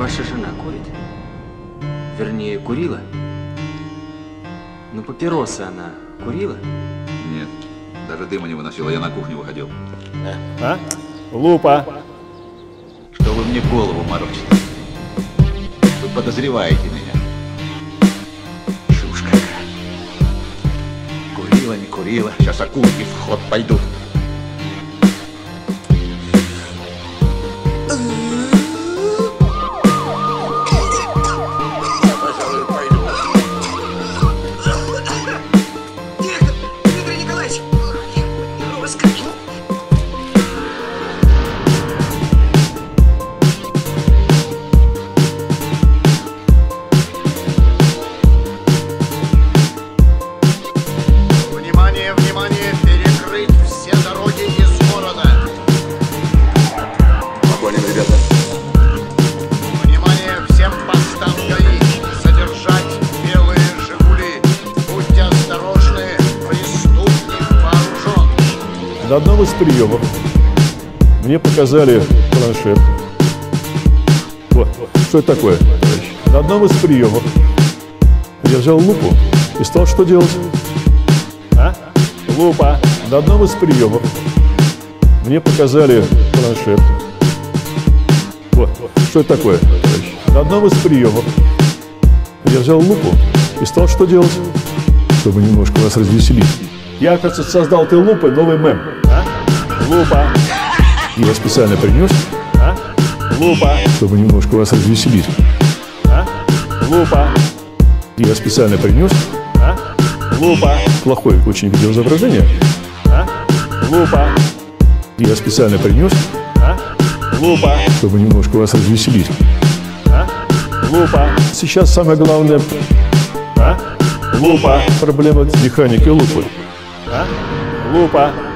Ваша жена курит? Вернее, курила? Ну, папиросы она курила? Нет, даже дыма не выносила, я на кухню выходил. А? Лупа. Что вы мне голову морочите? Вы подозреваете меня. Чушь какая. Курила, не курила, сейчас окурки в ход пойдут. Внимание, перекрыть все дороги из города. Понял, ребята. Внимание, всем постам ГАИ. Задержать белые «Жигули». Будьте осторожны, преступник вооружен. На одном из приемов мне показали планшет. Вот, что это такое, товарищ? На одном из приемов я взял лупу и стал что делать? А? Лупа. На одном из приемов мне показали планшет. Вот, что это такое, товарищ? На одном из приемов я взял лупу и стал что делать? Чтобы немножко вас развеселить. Я, кажется, создал этой лупой новый мем. А? Лупа. Я специально принес. А? Лупа. Чтобы немножко вас развеселить. А? Лупа. Я специально принес. А? Лупа. Плохое очень видеоизображение. А? Лупа. Я специально принес. А? Лупа. Чтобы немножко вас развеселить. А? Лупа. Сейчас самое главное. А? Лупа. Проблема с механикой лупы. А? Лупа.